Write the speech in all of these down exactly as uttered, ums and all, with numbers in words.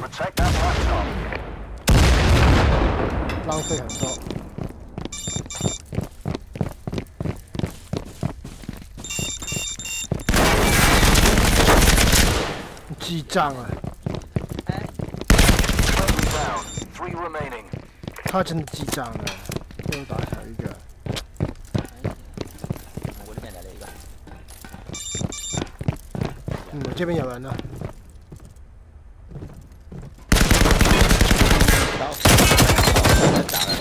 Protect that laptop. 浪费很多。记账啊！ Down. Three remaining. 他真的记账了，又打小一个。 我这边来了一个。 嗯，我这边有人呢。 打了。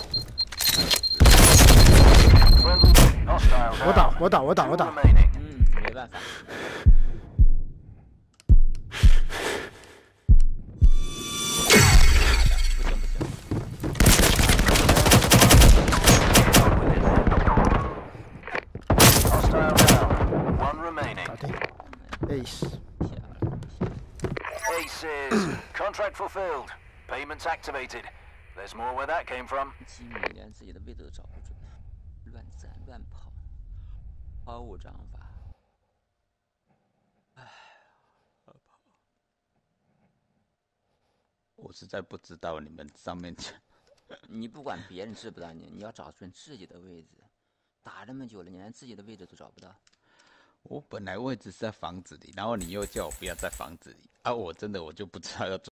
我打，我打，我打，我打。 嗯，没办法。 Ace. Aces. Contract fulfilled. Payments activated. There's more where that came from. 机密连自己的位置都找不准，乱战乱跑，毫无章法。唉，好跑。我实在不知道你们上面讲。你不管别人知不知道你，你要找准自己的位置。打那么久了，你连自己的位置都找不到。 我本来位置是在房子里，然后你又叫我不要在房子里啊！我真的我就不知道要做。